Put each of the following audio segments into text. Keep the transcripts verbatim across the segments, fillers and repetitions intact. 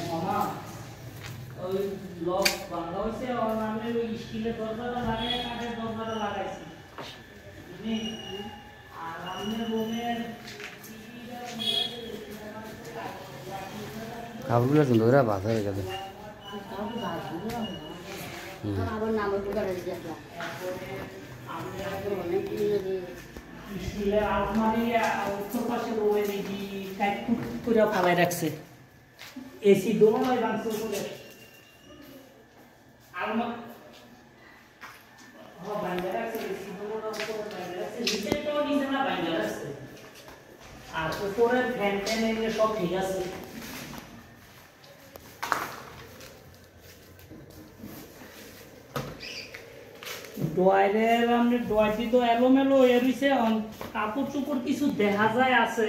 মামা ওই লক ভাঙা হয়েছে আর আমি ওই স্টিলের দরজাটা লাগাই কাঠের দরজাটা লাগাইছি বুঝলি আর আমাদের রুমের কাপড়গুলো সুন্দর করে বাঁধা হয়ে গেছে আবার নাম করে দিয়েছে স্টিলের আলমারি উত্তর পাশে রুমে দেখি কাঠ করে ফালাই রাখছে এসি দোনো নয় ভাঙছে উপরে আলমারি হ্যাঁ ভাঙা রাখছে এসি দোনোটা উপরে ভাঙা রাখছে নিচেরটাও নিচে না ভাঙা রাখছে আর উপরে ফ্যান ফ্যান এগুলো সব ঠিক আছে ডয়ারের আমি ডয়ারটি তো এলোমেলো হয়ে রয়েছে কাপড় চোপড় কিছু দেখা যায় আছে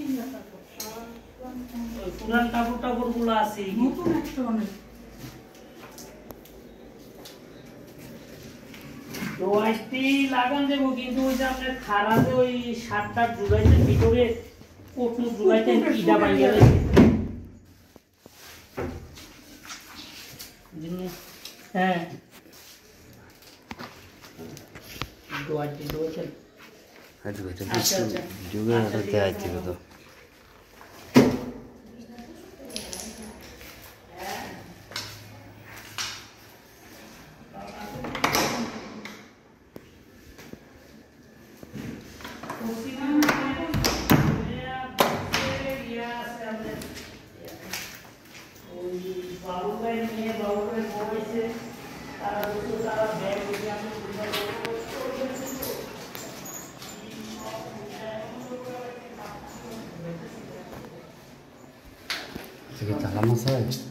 পুরান কাপড় টাপড় গুলো আছে নতুন একটা অনেক ডয়ারটি লাগান দেবো কিন্তু ওই যে আপনার খারাপে ওই সাতটা জুলাইতে ভিতরে কঠোর জুলাইতে ইটা বাইরে গেছে হ্যাঁ ডয়ারটি ডয়ারটি আচ্ছা আচ্ছা যুগে এটা দেয়া ছিল তো Sige, tahan mo sa'yo.